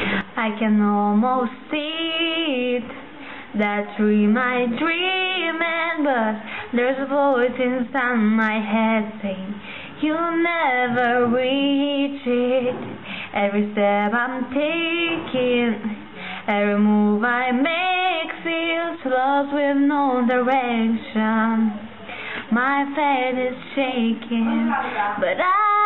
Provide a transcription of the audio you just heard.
I can almost see it, that dream I dreamed, but there's a voice inside my head saying you'll never reach it. Every step I'm taking, every move I make feels lost with no direction. My faith is shaking, but I